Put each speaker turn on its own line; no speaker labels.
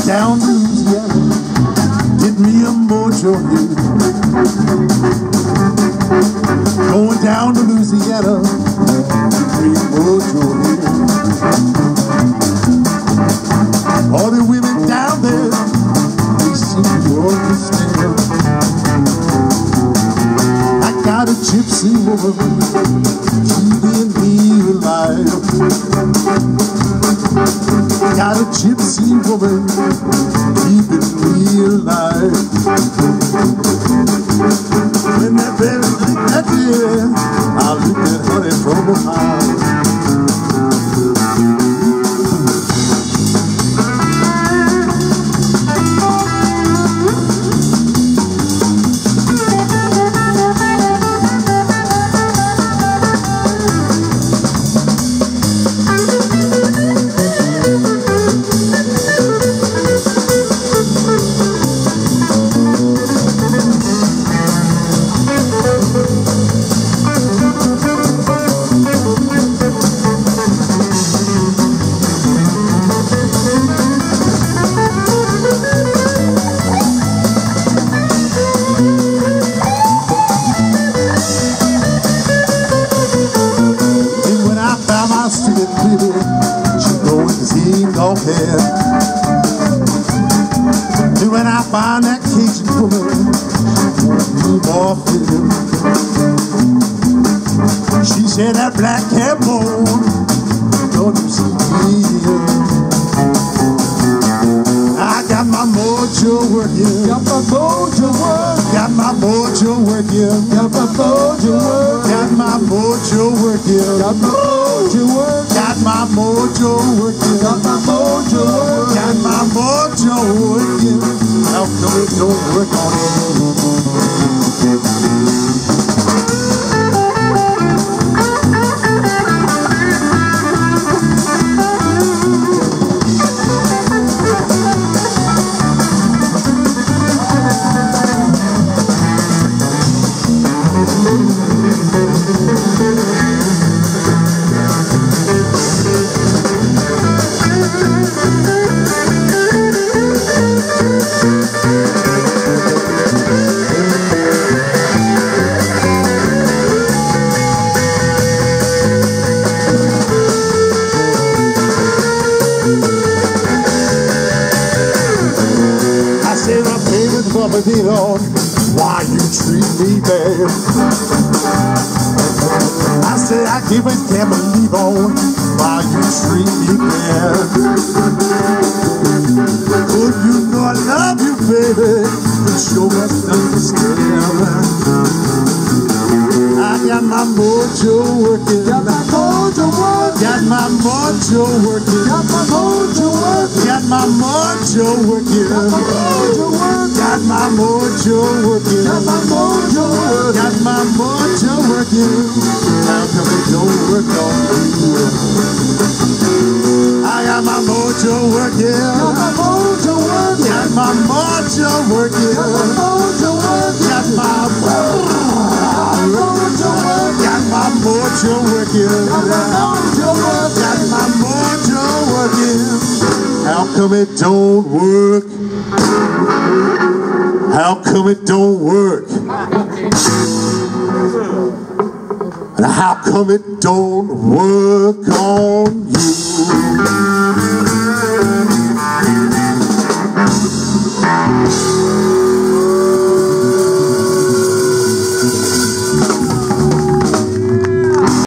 down to Louisiana, get me a mojo here. Going down to Louisiana, get me a mojo here. All the women down there, they seem to understand. I got a gypsy woman keeping me alive. Got a gypsy woman keeping me alive. When that baby think that yeah, I'll lick that honey from a mile. And when I find that Cajun woman, move off with him. She said that black hair bone, don't you see me? I got my mojo working, got my mojo working, got my mojo working, got my mojo working, got my mojo working, got my mojo working, got my mojo working, got my mojo working, got my mojo working. How come it don't work on it? Why you treat me bad? I said I can't believe on why you treat me bad. Oh, you know I love you, baby, but you must understand. I got my mojo working, got my mojo working, got my mojo working, got my mojo working, got my mojo working, got my mojo working, got my mojo working, got my mojo working, got my mojo working. How come it don't work on you? I got my mojo working, got my mojo working, got my mojo working, got my mojo working, got my mojo working, got my mojo working, got my mojo working. How come it don't work? How come it don't work? And how come it don't work on you?